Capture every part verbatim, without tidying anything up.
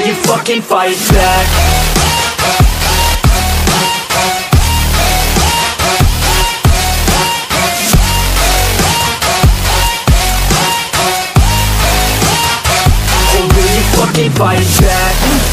you fucking fight back? Fucking fight back.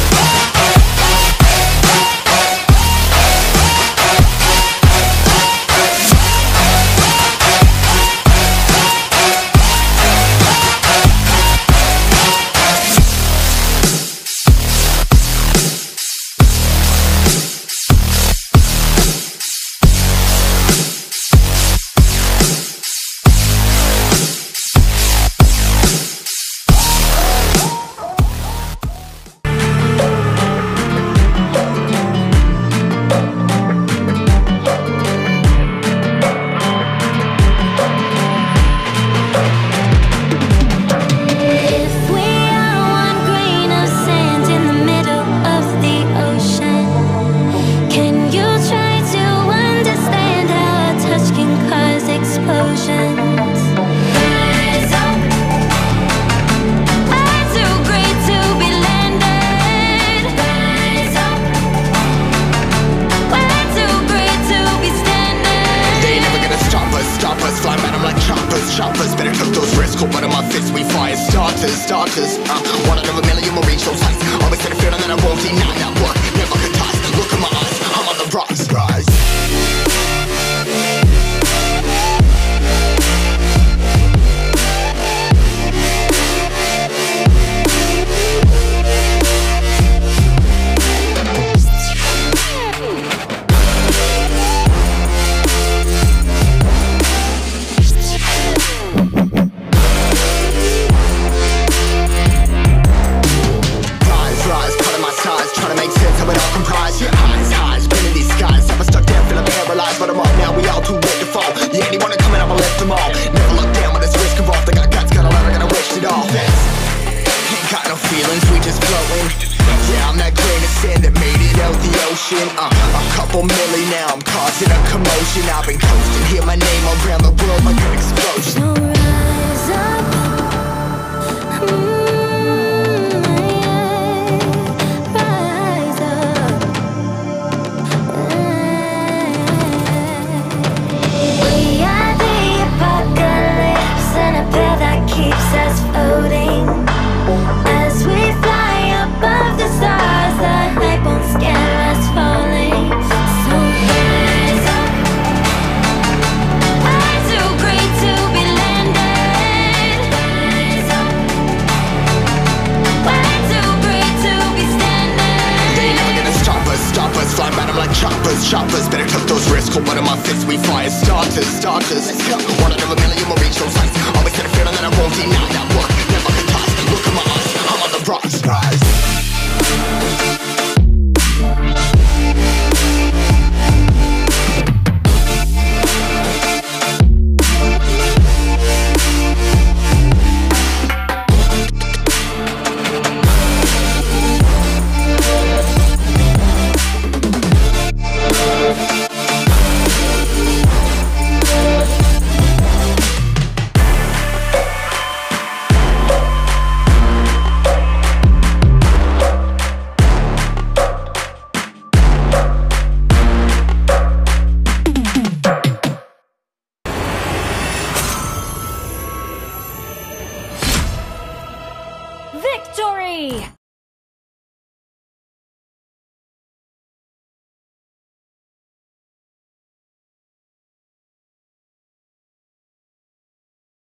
Choppers, better cook those risks. Cold blood in my fists, we fire starters, starters. Uh, one out of a million will reach those heights. Always had a feeling that I won't deny that work. Never could toss. Look in my eyes, I'm on the rocks. Rise. Uh, a couple milli now, I'm causing a commotion. I've been coasting, hear my name around the world like an explosion. So rise up, mm, yeah, rise up. We are the apocalypse, and a path that keeps us floating. As we fly above the stars, the hype won't scare us falling. So rise up. I'm too great to be landed. Rise up. We're too great to be standing. They ain't never gonna stop us, stop us. Fly at 'em like choppers, choppers. Better took those risks. Cold blood in my fists, we fire starters, starters. Let's go. One out of a million will reach those heights. Always had a feeling that I won't deny that work. Never could toss. Look in my eyes, I'm on the rocks.